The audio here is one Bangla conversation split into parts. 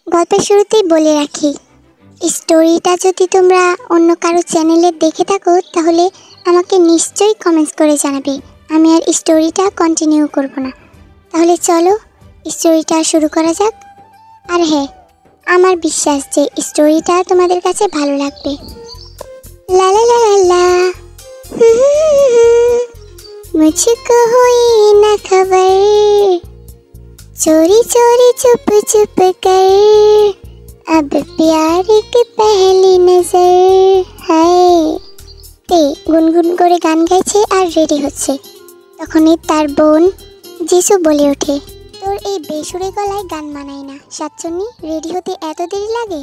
গল্পের শুরুতেই বলে রাখি, স্টোরিটা যদি তোমরা অন্য কারো চ্যানেলে দেখে থাকো তাহলে আমাকে নিশ্চয়ই কমেন্টস করে জানাবে। আমি আর স্টোরিটা কন্টিনিউ করব না। তাহলে চলো স্টোরিটা শুরু করা যাক। আর হ্যাঁ, আমার বিশ্বাস যে স্টোরিটা তোমাদের কাছে ভালো লাগবে। লা লা লা লা লা मुझको हुई न खबर, चोरी चोरी चुप चुप कर, अब प्यार की पहली नजर है। তে গুনগুন করে গান গাইছে আর রেডি হচ্ছে। তখনই তার বোন যিশু বলে ওঠে, তোর এই বেসুরে গলায় গান মানায় না। সাতচন্নি, রেডি হতে এত দেরি লাগে?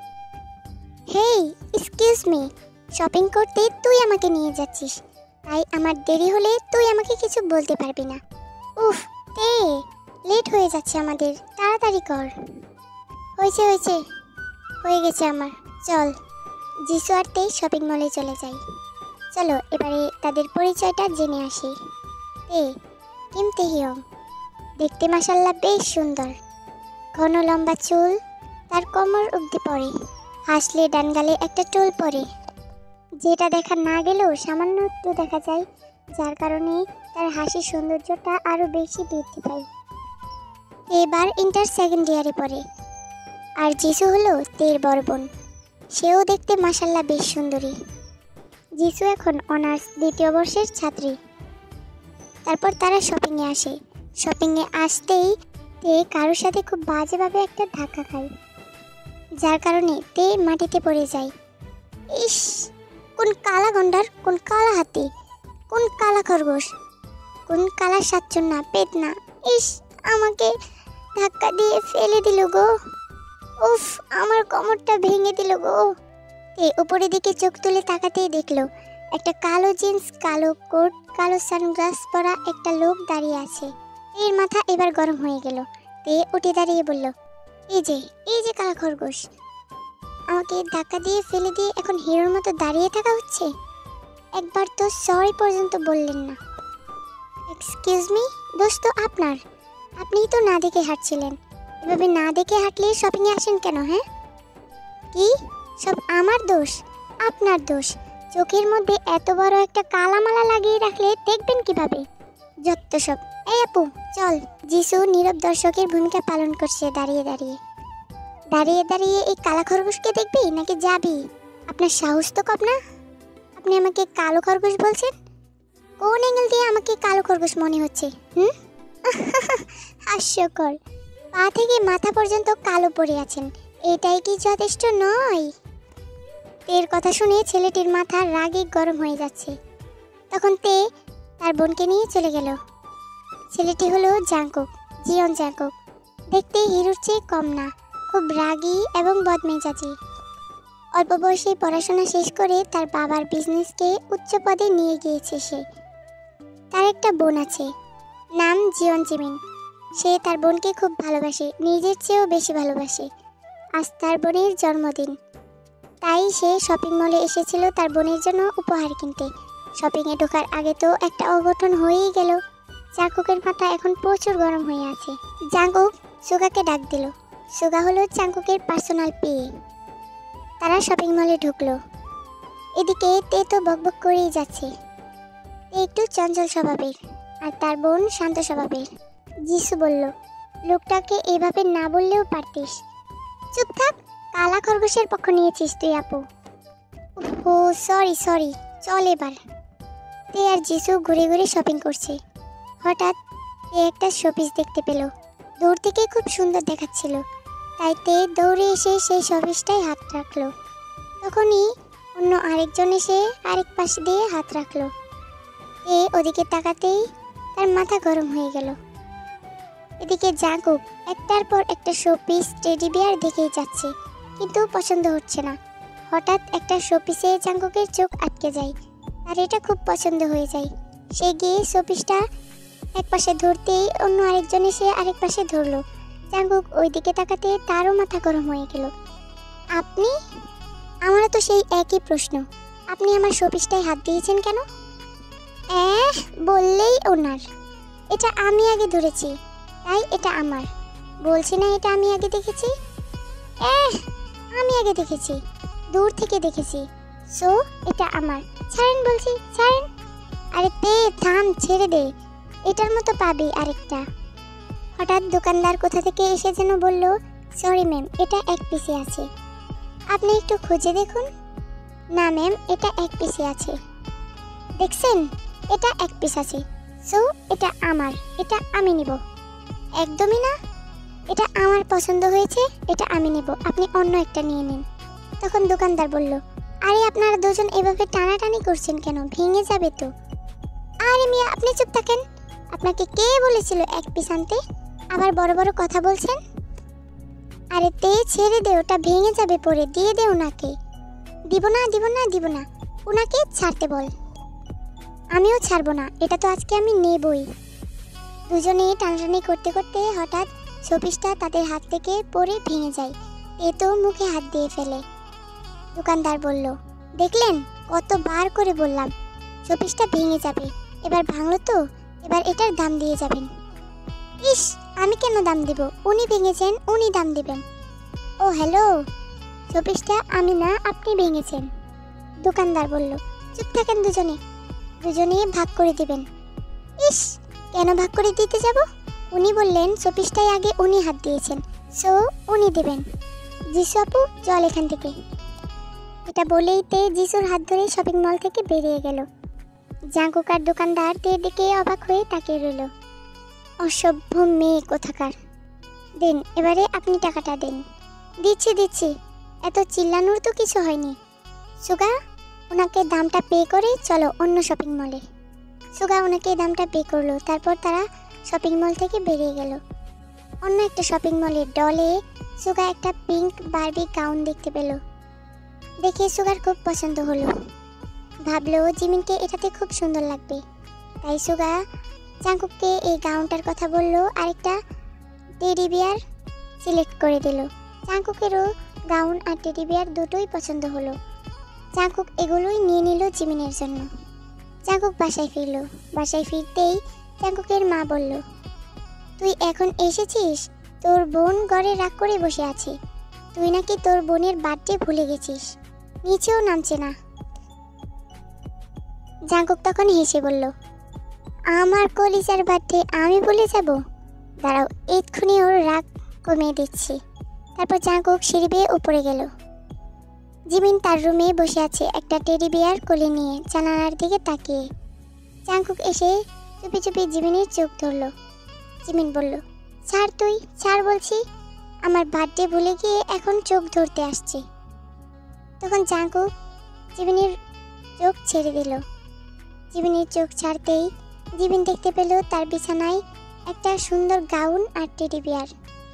হেই এক্সকিউজ মি, শপিং করতে তুই আমাকে নিয়ে যাচ্ছিস, তাই আমার দেরি হলে তুই আমাকে কিছু বলতে পারবি না। উফ তে, লেট হয়ে যাচ্ছে আমাদের, তাড়াতাড়ি কর। হয়েছে হয়েছে, হয়ে গেছে আমার, চল। যিশু আর তে শপিং মলে চলে যাই। চলো এবারে তাদের পরিচয়টা জেনে আসি। তে কিম তেহিয়ং, দেখতে মাশাল্লাহ বেশ সুন্দর। ঘন লম্বা চুল তার কোমর অবধি পড়ে, হাসলে ডান গালে একটা টোল পড়ে, যেটা দেখা না গেলেও সামান্য একটু দেখা যায়, যার কারণে তার হাসির সৌন্দর্যটা আরও বেশি বৃদ্ধি পায়। এবার ইন্টার সেকেন্ড ইয়ারে পড়ে। আর যিশু হলো তের বড় বোন, সেও দেখতে মাশাল্লাহ বেশ সুন্দরী। যিশু এখন অনার্স দ্বিতীয় বর্ষের ছাত্রী। তারপর তারা শপিংয়ে আসে। শপিংয়ে আসতেই তে কারোর সাথে খুব বাজেভাবে একটা ধাক্কা খায়, যার কারণে তে মাটিতে পড়ে যায়। ইস, কোন কালা গন্ডার, কোন কালা হাতি, কোন কালা খরগোশ, কোন কালা সাচ্চন্না পেতনা, ইস আমাকে ধাক্কা দিয়ে ফেলে দিল গো। উফ, আমার কোমরটা ভেঙে দিল গো। তে উপরের দিকে চোখ তুলে তাকাতেই দেখলো একটা কালো জিন্স, কালো কোট, কালো সানগ্লাস পরা একটা লোক দাঁড়িয়ে আছে। এর মাথা এবার গরম হয়ে গেল। তে উঠে দাঁড়িয়ে বলল, এই যে কালা খরগোশ, আমাকে ধাক্কা দিয়ে ফেলে দিয়ে এখন হিরোর মতো দাঁড়িয়ে থাকা হচ্ছে। একবার তো সরি পর্যন্ত বললেন না। এক্সকিউজ মি, দোষ তো আপনার, আপনিই তো না দেখে হাঁটছিলেন। এভাবে না দেখে হাঁটলে শপিংয়ে আসেন কেন? হ্যাঁ, কি সব আমার দোষ? আপনার দোষ। চোখের মধ্যে এত বড় একটা কালামালা লাগিয়ে রাখলে দেখবেন কিভাবে? যত সব। এই আপু চল। যিশু নীরব দর্শকের ভূমিকা পালন করছে। দাঁড়িয়ে দাঁড়িয়ে এই কালা খরগোশকে দেখবি নাকি যাবি? আপনার সাহস তো কম না, আপনি আমাকে কালো খরগোশ বলছেন? কোন অ্যাঙ্গেল দিয়ে আমাকে কালো খরগোশ মনে হচ্ছে? হাস্যকর। পা থেকে মাথা পর্যন্ত কালো পড়ে আছেন, এটাই কি যথেষ্ট নয়? তের কথা শুনে ছেলেটির মাথা রাগে গরম হয়ে যাচ্ছে। তখন তে তার বোনকে নিয়ে চলে গেল। ছেলেটি হলো জাংকুক, জিয়ন জাংকুক। দেখতে হিরোর চেয়ে কম না, খুব রাগী এবং বদমেজাজি। অল্প বয়সে পড়াশোনা শেষ করে তার বাবার বিজনেসকে উচ্চ পদে নিয়ে গিয়েছে সে। তার একটা বোন আছে, নাম জিয়ন জিমিন। সে তার বোনকে খুব ভালোবাসে, নিজের চেয়েও বেশি ভালোবাসে। আজ তার বোনের জন্মদিন, তাই সে শপিং মলে এসেছিল তার বোনের জন্য উপহার কিনতে। শপিংয়ে ঢোকার আগে তো একটা অঘটন হয়েই গেল। জাংকুকের মাথা এখন প্রচুর গরম হয়ে আছে। জাংকুক সুগাকে ডাক দিল। সুগা হলো জাংকুকের পার্সোনাল পিএ। তারা শপিং মলে ঢুকলো। এদিকে তে তো বকবক করেই যাচ্ছে। তে একটু চঞ্চল স্বভাবের আর তার বোন শান্ত স্বভাবের। যিশু বলল, লোকটাকে এভাবে না বললেও পারতিস। চুপ থাক, কালা খরগোশের পক্ষ নিয়েছিস তুই আপু। ও সরি, চল এবার। তে আর যিশু ঘুরে ঘুরে শপিং করছে। হঠাৎ তে একটা শোপিস দেখতে পেল। দূর থেকে খুব সুন্দর দেখাচ্ছিল, তাই তে দৌড়ে এসে সেই শোপিসটাই হাত রাখলো। তখনই অন্য আরেকজন এসে আরেক পাশ দিয়ে হাত রাখলো। তে ওদিকে তাকাতেই তার মাথা গরম হয়ে গেল। এদিকে জাংকুক একটার পর একটা শোপিস টেডি বিয়ার দেখেই যাচ্ছে, কিন্তু পছন্দ হচ্ছে না। হঠাৎ একটা শোপিসে জাংকুকের চোখ আটকে যায়। আর এটা খুব পছন্দ হয়ে যায়। সে গিয়ে শোপিসটা এক পাশে ধরতেই অন্য আরেকজন এসে আরেক পাশে ধরলো। জাংকুক ওই দিকে তাকাতে তারও মাথা গরম হয়ে গেল। আপনি? আমারও তো সেই একই প্রশ্ন, আপনি আমার শোপিসটায় হাত দিয়েছেন কেন? বললেই ওনার, এটা আমি আগে ধরেছি, তাই এটা আমার। বলছি না এটা আমি আগে দেখেছি। এহ, আমি আগে দেখেছি, দূর থেকে দেখেছি, সো এটা আমার। ছাড়েন বলছি, ছাড়েন। আরে তে থাম, ছেড়ে দে, এটার মতো পাবি আরেকটা। হঠাৎ দোকানদার কোথা থেকে এসে যেন বলল, সরি ম্যাম, এটা এক পিসে আছে, আপনি একটু খুঁজে দেখুন। না ম্যাম, এটা এক পিসে আছে। দেখছেন, এটা এক পিস আছে, সো এটা আমার, এটা আমি নিব। একদমই না, এটা আমার পছন্দ হয়েছে, এটা আমি নেব, আপনি অন্য একটা নিয়ে নিন। তখন দোকানদার বলল, আরে আপনারা দুজন এভাবে টানাটানি করছেন কেন, ভেঙে যাবে তো। আরে মিয়া, আপনি চুপ থাকেন, আপনাকে কে বলেছিল এক পিস আনতে, আবার বড় বড় কথা বলছেন। আরে তে ছেড়ে দে, ওটা ভেঙে যাবে পরে, দিয়ে দে ওনাকে। দিব না, দিব না, দিব না, ওনাকে ছাড়তে বল। আমিও ছাড়বো না, এটা তো আজকে আমি নেবই। দুজনে টানাটানি করতে করতে হঠাৎ শোপিসটা তাদের হাত থেকে পড়ে ভেঙে যায়। এ তো মুখে হাত দিয়ে ফেলে। দোকানদার বলল, দেখলেন, কতবার করে বললাম শোপিসটা ভেঙে যাবে, এবার ভাঙলো তো, এবার এটার দাম দিয়ে যাবেন। ইস, আমি কেন দাম দিব, উনি ভেঙেছেন, উনি দাম দিবেন। ও হ্যালো, শোপিসটা আমি না, আপনি ভেঙেছেন। দোকানদার বলল, চুপ থাকেন দুজনে, দুজনে ভাগ করে দিবেন। ইস, কেন ভাগ করে দিতে যাব, উনি বললেন শোপিসটাই আগে উনি হাত দিয়েছেন, সো উনি দেবেন। যিশু আপু, চল এখান থেকে। এটা বলেই তে যিশুর হাত ধরে শপিং মল থেকে বেরিয়ে গেল। জাঙ্কুক আর দোকানদার তের দিকে অবাক হয়ে তাকিয়ে রইল। অসভ্য মেয়ে কোথাকার। দেন, এবারে আপনি টাকাটা দেন। দিচ্ছি দিচ্ছি, এত চিল্লানোর তো কিছু হয়নি। সুগা, ওনাকে দামটা পে করে চলো অন্য শপিং মলে। সুগা ওনাকে দামটা পে করলো, তারপর তারা শপিং মল থেকে বেরিয়ে গেল। অন্য একটা শপিং মলের ডলে সুগা একটা পিঙ্ক বারবি গাউন দেখতে পেল। দেখে সুগার খুব পছন্দ হলো, ভাবলো জিমিনকে এটাতে খুব সুন্দর লাগবে। তাই সুগা জাঙ্কুককে এই গাউনটার কথা বলল, আরেকটা টেডি বিয়ার সিলেক্ট করে দিল। জাঙ্কুকেরও গাউন আর টেডি বিয়ার দুটোই পছন্দ হলো। জাঙ্কুক এগুলোই নিয়ে নিল জিমিনের জন্য। জাঙ্কুক বাসায় ফিরল। বাসায় ফিরতেই জাঙ্কুকের মা বলল, তুই এখন এসেছিস, তোর বোন ঘরে রাগ করে বসে আছে, তুই নাকি তোর বোনের বার্থডে ভুলে গেছিস, নিচেও নামছে না। জাঙ্কুক তখন হেসে বলল, আমার কলিজার বার্থডে আমি ভুলে যাব, দাঁড়াও এক্ষুনি ওর রাগ কমিয়ে দিচ্ছি। তারপর জাঙ্কুক সিঁড়ি বেয়ে উপরে গেল। জিমিন তার রুমে বসে আছে একটা টেডি বিয়ার কোলে নিয়ে, জানালার দিকে তাকিয়ে। জাঙ্কুক এসে চুপি চুপি জিমিনের চোখ ধরল। জিমিন বলল, ছাড় তুই, ছাড় বলছি, আমার বার্থডে ভুলে গিয়ে এখন চোখ ধরতে আসছে। তখন জাঙ্কুক জিমিনের চোখ ছেড়ে দিল। জিমিনের চোখ ছাড়তেই জিমিন দেখতে পেল তার বিছানায় একটা সুন্দর গাউন আর টেডি বিয়ার।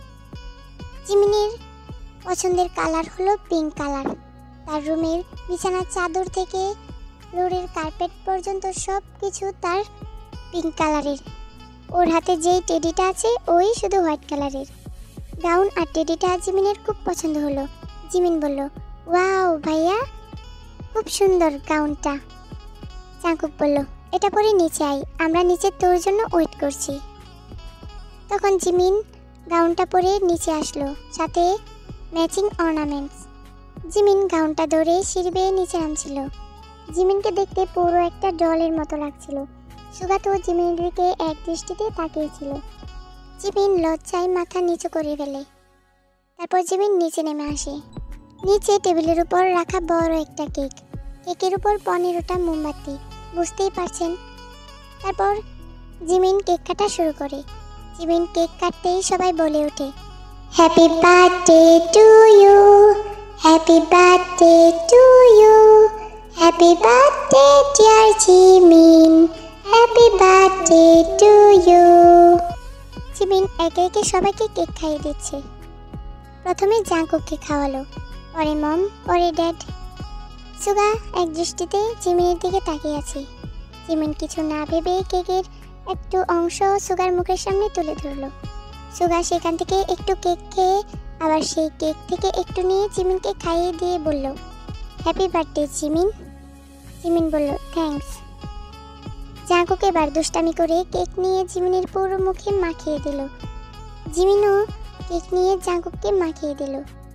জিমিনের পছন্দের কালার হলো পিঙ্ক কালার। তার রুমের বিছানার চাদর থেকে ফ্লোরের কার্পেট পর্যন্ত সব কিছু তার পিঙ্ক কালারের। ওর হাতে যেই টেডিটা আছে ওই শুধু হোয়াইট কালারের। গাউন আর টেডিটা জিমিনের খুব পছন্দ হলো। জিমিন বলল, ওয়াও ভাইয়া, খুব সুন্দর গাউনটা। জাঙ্কুক বলল, এটা পরে নিচে আয়, আমরা নিচে তোর জন্য ওয়েট করছি। তখন জিমিন গাউনটা পরে নিচে আসলো, সাথে ম্যাচিং অর্নামেন্টস। জিমিন গাউনটা ধরে সিঁড়ি বেয়ে নিচে নামছিল। জিমিনকে দেখতে পুরো একটা ডলের মতো লাগছিল। সুগা তো জিমিনের দিকে এক দৃষ্টিতে তাকিয়েছিল। জিমিন লজ্জায় মাথা নিচু করে ফেলে। তারপর জিমিন নিচে নেমে আসে। নিচে টেবিলের উপর রাখা বড় একটা কেক, কেকের উপর 15টা মোমবাতি, বুঝতেই পারছেন। তারপর জিমিন কেক কাটা শুরু করে। জিমিন কেক কাটতেই সবাই বলে ওঠে, happy birthday to you, happy birthday to you, happy birthday dear Jimin, happy birthday to you. Jimin একে একে সবাইকে কেক খাইয়ে দিচ্ছে। প্রথমে জাঙ্কুককে খাওয়ালো, পরে মম, পরে ড্যাড। সুগা এক দৃষ্টিতে জিমিনের দিকে তাকিয়ে আছে। জিমিন কিছু না ভেবে কেকের একটু অংশ সুগার মুখের সামনে তুলে ধরলো। সুগা সেখান থেকে একটু কেক খেয়ে আবার সেই কেক থেকে একটু নিয়ে জিমিনকে খাইয়ে দিয়ে বলল, হ্যাপি বার্থডে জিমিন। জিমিন বলল, থ্যাঙ্কস। জাঙ্কুক এবার দুষ্টামি করে কেক নিয়ে জিমিনের পুরো মুখে মাখিয়ে দিল। জিমিনও কেক নিয়ে জাঙ্কুককে মাখিয়ে দিল।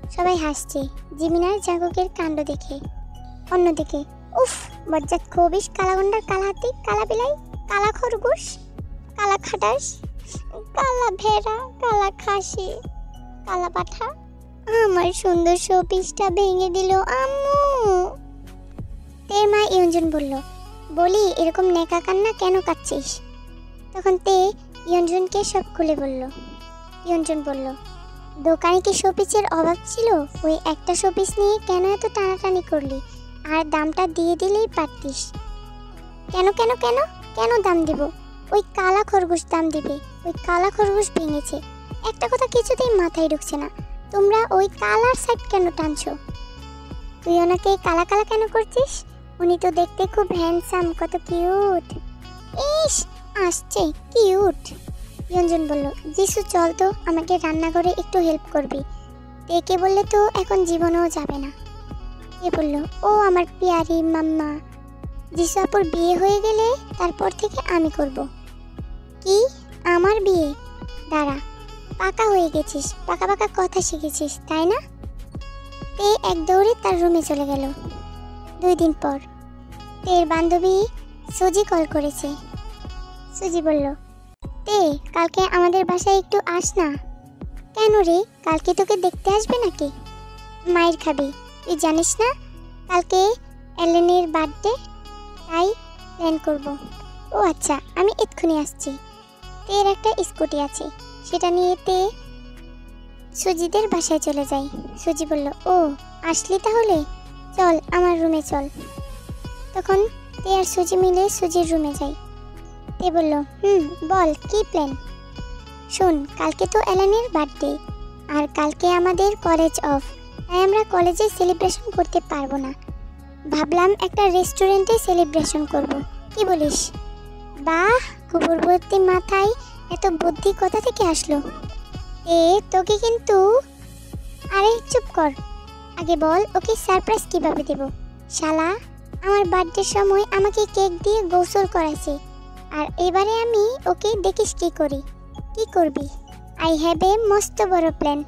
সবাই হাসছে জিমিনার জাঙ্কুকের কাণ্ড দেখে। অন্যদিকে উফ, বজ্জাত খবিস, কালাগন্ডার, কালাহাতি, কালা বিলাই, কালা খরগোশ, কালা খাটাস, কালা ভেড়া, কালা খাসি, কালা পাঠা, আমার সুন্দর শোপিসটা ভেঙে দিল আম্মু। তের মা ইয়ঞ্জন বলল, বলি এরকম নেকা কান্না কেন কাচ্ছিস? তখন তে ইয়ঞ্জনকে সব খুলে বলল। ইয়ঞ্জন বলল, দোকানে কি শোপিসের অভাব ছিল? ওই একটা শোপিস নিয়ে কেন এত টানাটানি করলি? আর দামটা দিয়ে দিলেই পারতিস। কেন কেন কেন কেন দাম দিব? ওই কালা খরগোশ দাম দিবে। ওই কালা খরগোশ ভেঙেছে। একটা কথা কিছুতেই মাথায় ঢুকছে না, তোমরা ওই কালার সাইড কেন টানছো? তুই ওনাকে কালা কালা কেন করছিস? উনি তো দেখতে খুব হ্যান্ডসাম, কত কিউট। ইস, আসছে কিউট। ইয়ঞ্জন বলল, যিশু চল তো, আমাকে রান্নাঘরে একটু হেল্প করবি। তেকে বললে তো এখন জীবনেও যাবে না। এ বলল, ও আমার পিয়ারি মাম্মা, যিশু আপুর বিয়ে হয়ে গেলে তারপর থেকে আমি করব। কি, আমার বিয়ে? দাঁড়া, পাকা হয়ে গেছিস, পাকা পাকা কথা শিখেছিস তাই না? তে এক দৌড়ে তার রুমে চলে গেল। 2 দিন পর তের বান্ধবী সুজি কল করেছে। সুজি বলল, তে কালকে আমাদের বাসায় একটু আস না। কেন রে, কালকে তোকে দেখতে আসবে নাকি? মায়ের খাবি, তুই জানিস না কালকে এলেনের বার্থডে, তাই প্ল্যান করব। ও আচ্ছা, আমি এক্ষুনি আসছি। তের একটা স্কুটি আছে, সেটা নিয়ে তে সুজিদের বাসায় চলে যায়। সুজি বলল, ও আসলি তাহলে, চল আমার রুমে চল। তখন তে আর সুজি মিলে সুজির রুমে যায়। তে বলল, বল কি প্ল্যান? শোন, কালকে তো এলানের বার্থডে, আর কালকে আমাদের কলেজ অফ, তাই আমরা কলেজে সেলিব্রেশন করতে পারবো না। ভাবলাম একটা রেস্টুরেন্টে সেলিব্রেশন করব, কি বলিস? বাহ, কুকুরবর্তী মাথায় এত বুদ্ধি কোথা থেকে আসলো? তোকে কিন্তু, আরে চুপ কর, আগে বল ওকে সারপ্রাইজ কিভাবে দেব? শালা, আমার বার্থডের সময় আমাকে কেক দিয়ে গোসল করাইছে, আর এবারে আমি ওকে দেখিস কি করি। কি করবি? আই হ্যাভ এ মস্ত বড় প্ল্যান।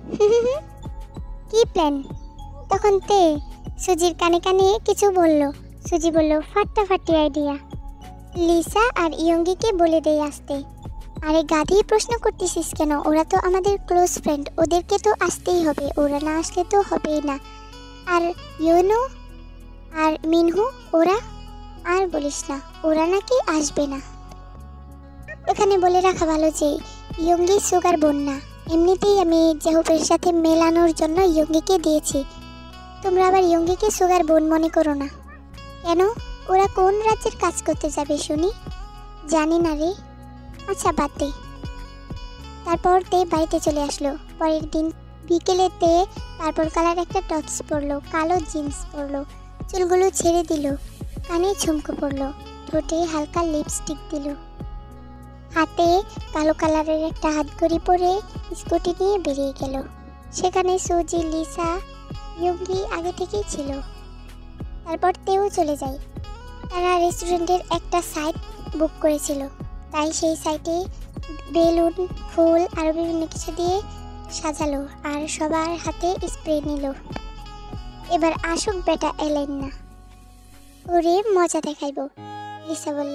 কি প্ল্যান? তখন তে সুজির কানে কানে কিছু বলল। সুজি বলল, ফাটাফাটি আইডিয়া, লিসা আর ইয়ঙ্গিকে বলে দেই আসতে। আরে গাধি, প্রশ্ন করতেছিস কেন? ওরা তো আমাদের ক্লোজ ফ্রেন্ড, ওদেরকে তো আসতেই হবে, ওরা না আসলে তো হবেই না। আর ইউনো আর মিনহু, ওরা আর বলিস না, ওরা নাকি আসবে না। এখানে বলে রাখা ভালো যে ইয়ঙ্গি সুগার বোন না, এমনিতেই আমি জেহুপের সাথে মেলানোর জন্য ইয়ঙ্গিকে দিয়েছি। তোমরা আবার ইয়ঙ্গিকে সুগার বোন মনে করো না। কেন, ওরা কোন রাজ্যের কাজ করতে যাবে শুনি? জানি না রে। আচ্ছা বাদ দে। তারপর তে বাড়িতে চলে আসলো। পরের দিন বিকেলে তে পার্পল কালার একটা টপস পরলো, কালো জিন্স পরলো, চুলগুলো ছেড়ে দিল, কানে ঝুমকো পরলো, ঠোঁটে হালকা লিপস্টিক দিল, হাতে কালো কালারের একটা হাতঘড়ি পরে স্কুটি নিয়ে বেরিয়ে গেল। সেখানে সুজি, লিসা, ইয়ঙ্গি আগে থেকেই ছিল। তারপর তেও চলে যায়। তারা রেস্টুরেন্টের একটা সাইট বুক করেছিল, তাই সেই সাইটে বেলুন, ফুল আর বিভিন্ন কিছু দিয়ে সাজালো, আর সবার হাতে স্প্রে নিল। এবার আসুক বেটা এলেন না, ওরে মজা দেখাইব। লিসা বলল,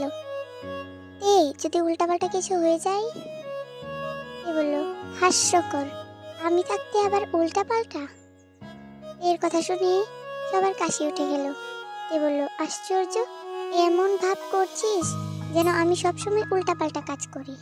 যদি উল্টাপাল্টা কিছু হয়ে যায়? এ বলল, হাস্যকর, আমি থাকতে আবার উল্টাপাল্টা? এর কথা শুনে সবার কাশি উঠে গেল। এ বলল, আশ্চর্য, এমন ভাব করছিস যেন আমি সবসময় উল্টাপাল্টা কাজ করি।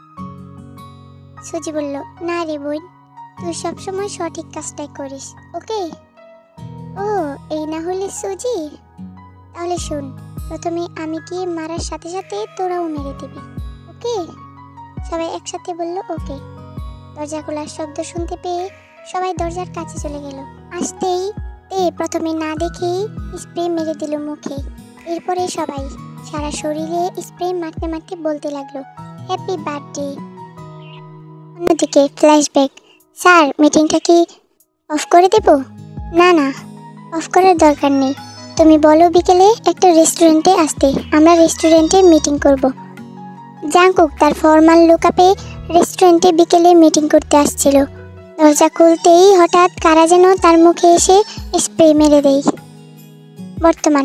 সুজি বলল, না রে বোন, তুই সবসময় সঠিক কাজটাই করিস, ওকে? ও, এই না হলে সুজি, তাহলে শোন, প্রথমে আমি গিয়ে মারার সাথে সাথে তোরাও মেরে দিবি, ওকে? সবাই একসাথে বলল, ওকে। দরজা খোলার শব্দ শুনতে পেয়ে সবাই দরজার কাছে চলে গেল। আসতেই তে প্রথমে না দেখেই স্প্রে মেরে দিল মুখে। এরপরে সবাই সারা শরীরে স্প্রে মারতে মারতে বলতে লাগলো, হ্যাপি বার্থডে। অন্যদিকে ফ্ল্যাশব্যাক, স্যার মিটিংটা কি অফ করে দেব? না না, অফ করার দরকার নেই, তুমি বলো বিকেলে একটা রেস্টুরেন্টে আসতে, আমরা রেস্টুরেন্টে মিটিং করব। জাংকুক তার ফর্মাল লুকআপে রেস্টুরেন্টে বিকেলে মিটিং করতে আসছিল। দরজা খুলতেই হঠাৎ কারা যেন তার মুখে এসে স্প্রে মেরে দেয়। বর্তমান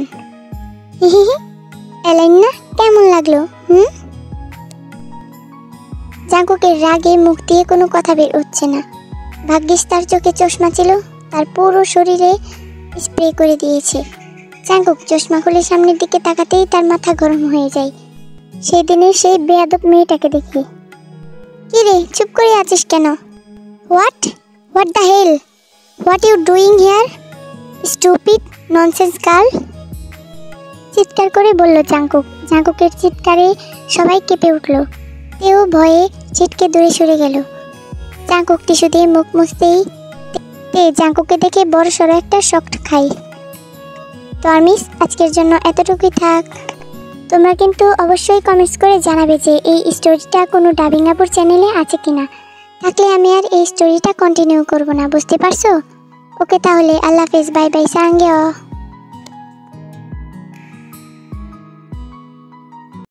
এলাইন না, কেমন লাগলো? জাঙ্কুকের রাগে মুখ দিয়ে কোনো কথা বের হচ্ছে না। ভাগ্যিস তার চোখে চশমা ছিল, তার পুরো শরীরে স্প্রে করে দিয়েছে। জাঙ্কুক চশমা খুলে সামনের দিকে তাকাতেই তার মাথা গরম হয়ে যায়। সেই দিনের সেই বেয়াদব মেয়েটাকে দেখি। কি রে, চুপ করে আছিস কেন? What the hell, what you doing here, stupid nonsense girl? চিৎকার করে বলল জাঙ্কুক। জাঙ্কুকের চিৎকারে সবাই কেঁপে উঠল। তেও ভয়ে ছিটকে দূরে সরে গেল। জাঙ্কুক টিস্যু দিয়ে মুখ মুছতেই জাঙ্কুককে দেখে বড় সড়ো একটা শক খাই। তো মিস, আজকের জন্য এতটুকুই থাক। তোমরা কিন্তু অবশ্যই কমেন্টস করে জানাবে যে এই স্টোরিটা কোনো ডাবিং আপুর চ্যানেলে আছে কিনা। থাকলে আমি আর এই স্টোরিটা কন্টিনিউ করব না, বুঝতে পারছো? ওকে তাহলে আল্লাহ হাফেজ, বাই বাই, সাঙ্গেও।